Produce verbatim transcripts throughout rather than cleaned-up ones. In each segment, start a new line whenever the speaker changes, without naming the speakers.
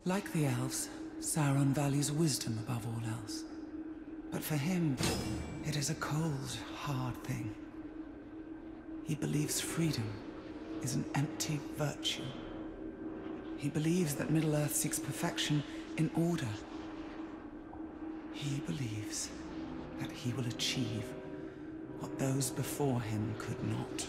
Like the elves, Sauron values wisdom above all else. But for him, it is a cold, hard thing. He believes freedom is an empty virtue. He believes that Middle-earth seeks perfection in order. He believes that he will achieve what those before him could not.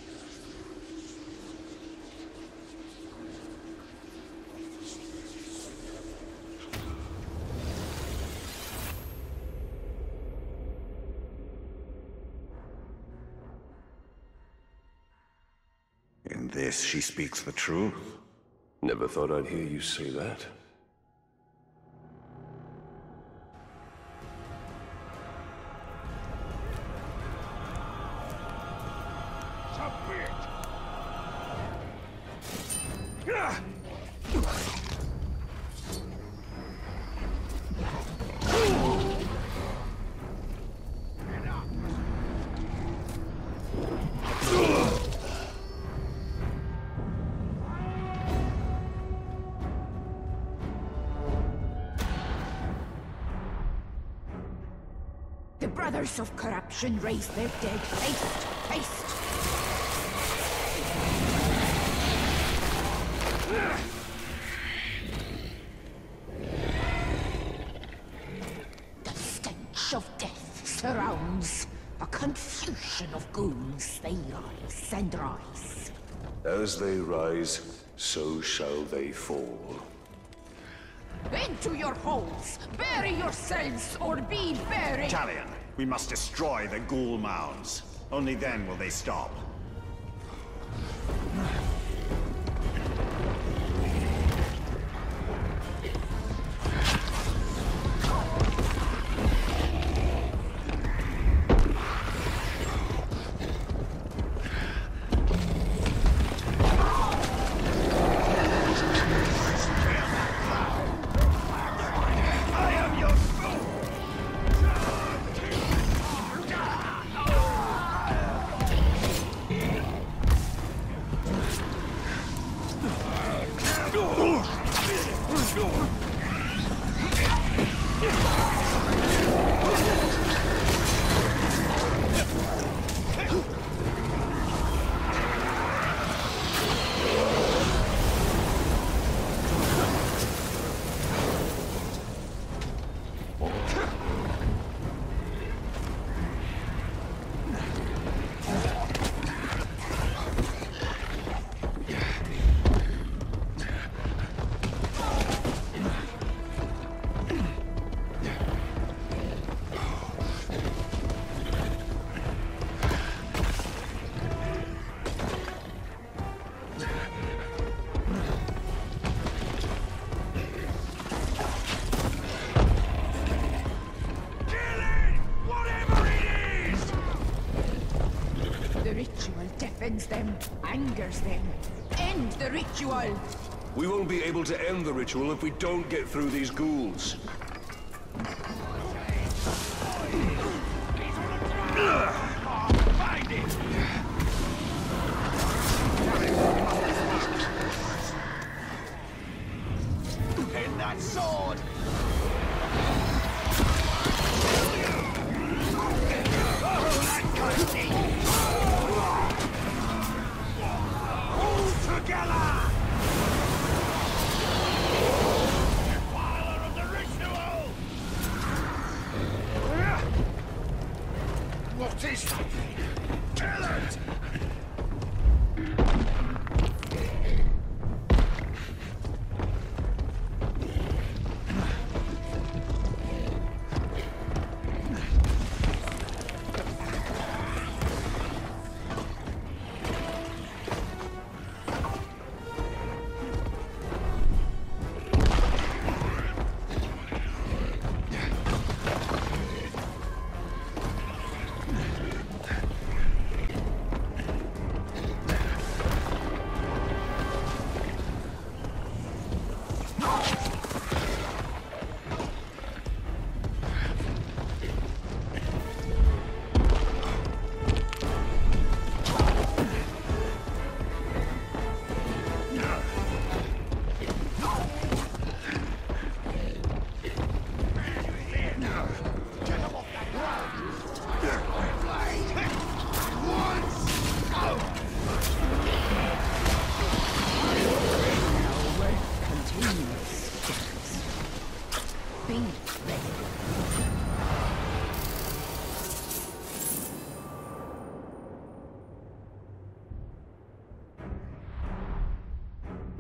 In this, she speaks the truth.
Never thought I'd hear you say that.
The brothers of corruption raise their dead. Haste! Haste! The stench of death surrounds. A confusion of ghouls. They rise and rise.
As they rise, so shall they fall.
Into your holes! Bury yourselves, or be buried!
Talion, we must destroy the ghoul mounds. Only then will they stop.
Them, angers them. End the ritual!
We won't be able to end the ritual if we don't get through these ghouls.
Find it! In that sword!
What is that?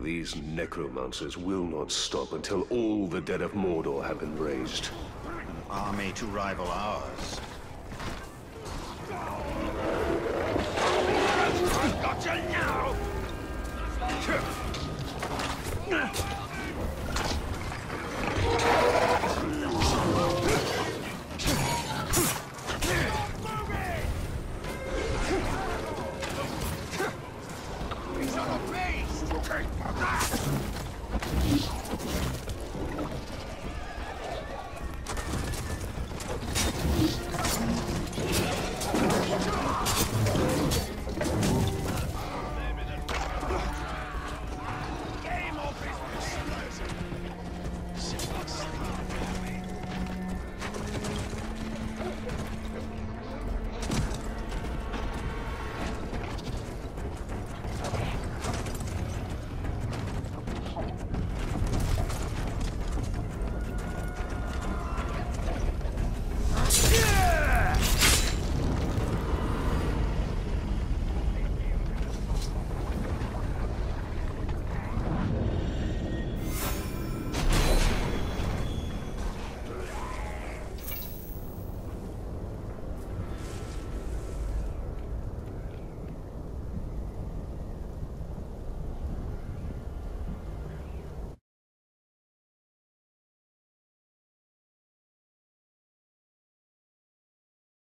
These necromancers will not stop until all the dead of Mordor have been raised.
An army to rival ours.
I've got you now!